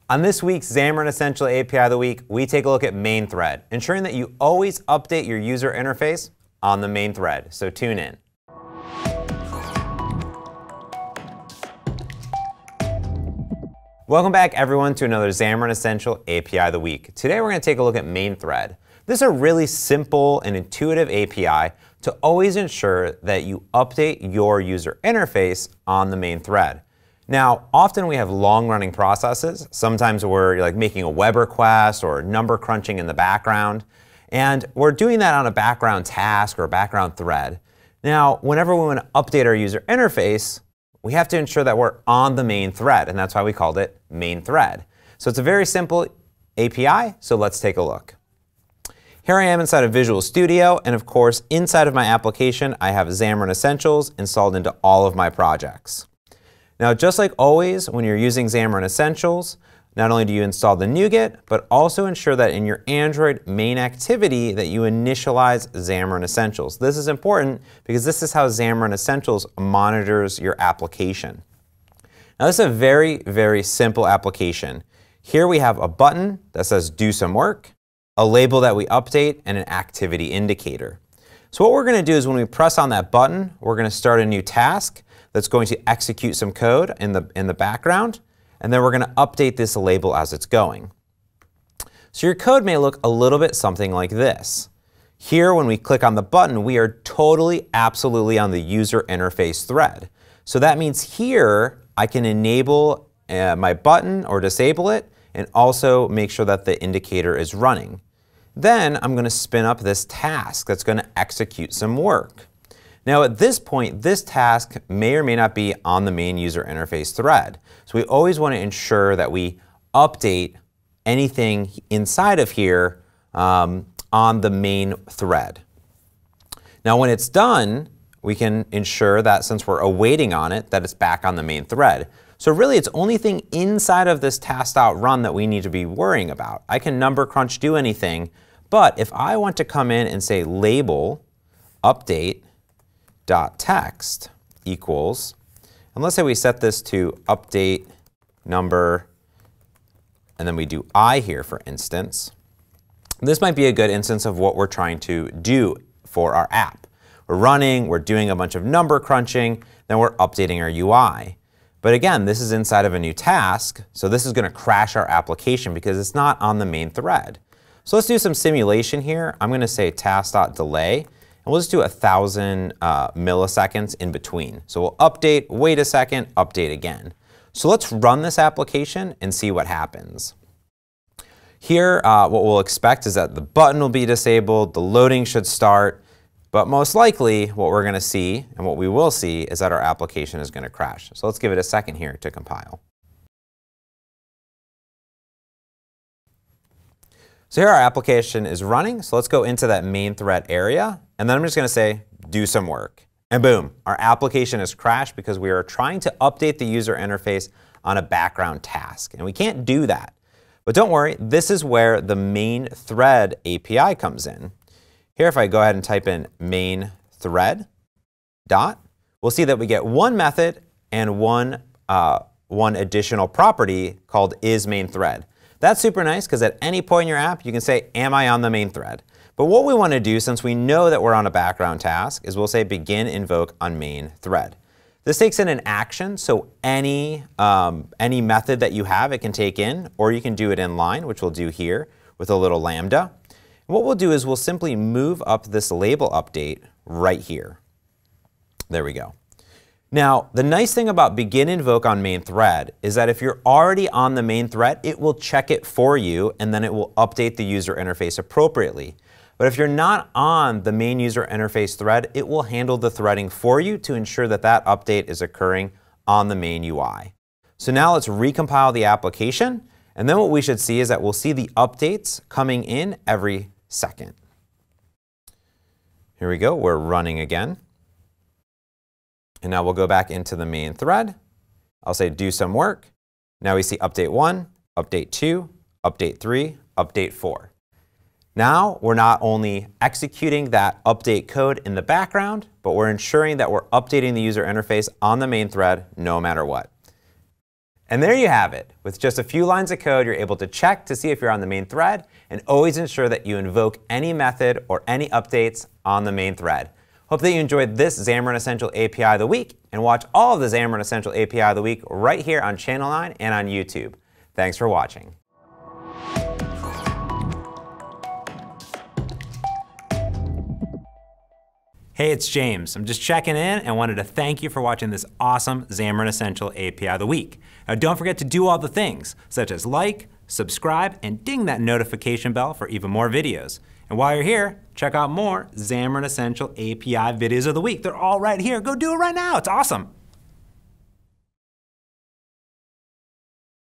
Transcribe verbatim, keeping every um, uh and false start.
On this week's Xamarin.Essential A P I of the Week, we take a look at MainThread, ensuring that you always update your user interface on the main thread. So tune in. Welcome back, everyone, to another Xamarin.Essential A P I of the Week. Today we're going to take a look at MainThread. This is a really simple and intuitive A P I to always ensure that you update your user interface on the main thread. Now, often we have long-running processes. Sometimes we're like making a web request or number crunching in the background, and we're doing that on a background task or a background thread. Now, whenever we want to update our user interface, we have to ensure that we're on the main thread, and that's why we called it MainThread. So it's a very simple A P I, so let's take a look. Here I am inside of Visual Studio, and of course, inside of my application, I have Xamarin.Essentials installed into all of my projects. Now, just like always, when you're using Xamarin.Essentials, not only do you install the NuGet, but also ensure that in your Android main activity that you initialize Xamarin.Essentials. This is important because this is how Xamarin.Essentials monitors your application. Now, this is a very, very simple application. Here we have a button that says do some work, a label that we update, and an activity indicator. So what we're going to do is when we press on that button, we're going to start a new task that's going to execute some code in the, in the background, and then we're going to update this label as it's going. So your code may look a little bit something like this. Here, when we click on the button, we are totally, absolutely on the user interface thread. So that means here, I can enable uh, my button or disable it, and also make sure that the indicator is running. Then I'm going to spin up this task that's going to execute some work. Now at this point, this task may or may not be on the main user interface thread. So we always want to ensure that we update anything inside of here um, on the main thread. Now when it's done, we can ensure that since we're awaiting on it, that it's back on the main thread. So really it's only thing inside of this task.run that we need to be worrying about. I can number crunch do anything, but if I want to come in and say label update dot text equals, and let's say we set this to update number, and then we do I here, for instance. This might be a good instance of what we're trying to do for our app. We're running, we're doing a bunch of number crunching, then we're updating our U I. But again, this is inside of a new task, so this is going to crash our application because it's not on the main thread. So let's do some simulation here. I'm going to say task.delay. And we'll just do a thousand uh, milliseconds in between. So we'll update, wait a second, update again. So let's run this application and see what happens. Here, uh, what we'll expect is that the button will be disabled, the loading should start, but most likely what we're going to see, and what we will see, is that our application is going to crash. So let's give it a second here to compile. So here our application is running, so let's go into that main thread area, and then I'm just going to say do some work. And boom, our application has crashed because we are trying to update the user interface on a background task, and we can't do that. But don't worry, this is where the main thread A P I comes in. Here, if I go ahead and type in main thread dot, we'll see that we get one method and one, uh, one additional property called isMainThread. That's super nice because at any point in your app, you can say, am I on the main thread? But what we want to do, since we know that we're on a background task, is we'll say begin invoke on main thread. This takes in an action, so any, um, any method that you have, it can take in, or you can do it in line, which we'll do here with a little lambda. And what we'll do is we'll simply move up this label update right here. There we go. Now, the nice thing about begin invoke on main thread is that if you're already on the main thread, it will check it for you, and then it will update the user interface appropriately. But if you're not on the main user interface thread, it will handle the threading for you to ensure that that update is occurring on the main U I. So now let's recompile the application, and then what we should see is that we'll see the updates coming in every second. Here we go, we're running again. And now we'll go back into the main thread. I'll say do some work. Now we see update one, update two, update three, update four. Now we're not only executing that update code in the background, but we're ensuring that we're updating the user interface on the main thread no matter what. And there you have it. With just a few lines of code, you're able to check to see if you're on the main thread and always ensure that you invoke any method or any updates on the main thread. Hope that you enjoyed this Xamarin.Essential A P I of the week, and watch all of the Xamarin.Essential A P I of the week right here on Channel nine and on YouTube. Thanks for watching. Hey, it's James. I'm just checking in and wanted to thank you for watching this awesome Xamarin.Essential A P I of the week. Now, don't forget to do all the things, such as like, subscribe, and ding that notification bell for even more videos. And while you're here, check out more Xamarin.Essential A P I videos of the week. They're all right here. Go do it right now. It's awesome.